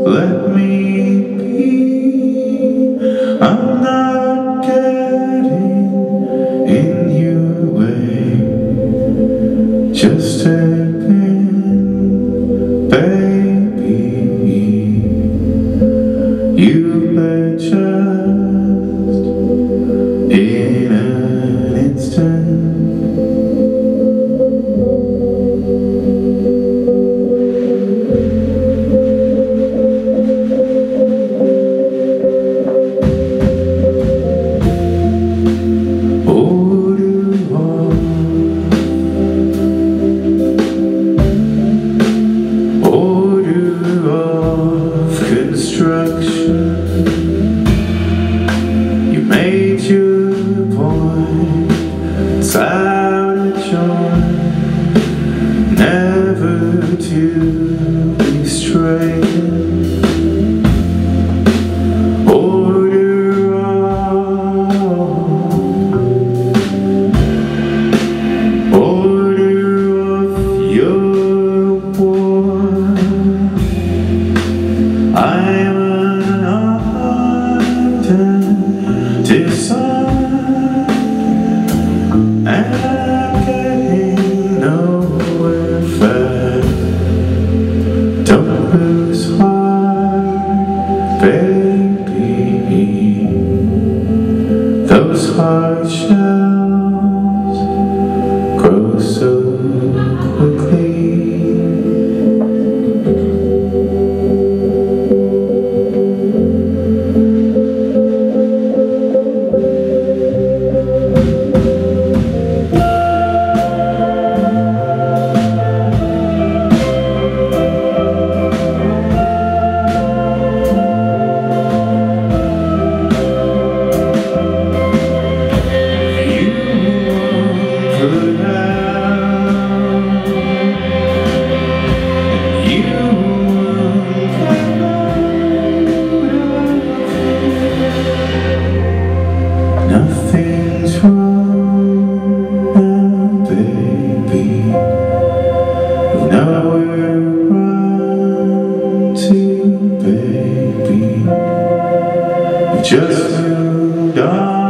Let me be. I'm not getting in your way. Just step in, baby. You bet just in an instant. You made your point, it's out of joy, never to be straight. Order of your war. I'm decide, and I'm getting nowhere fast. Don't lose heart, baby. Those hard shells grow so quickly. Nothing's wrong now, baby. You've nowhere to run to, baby. You just moved on.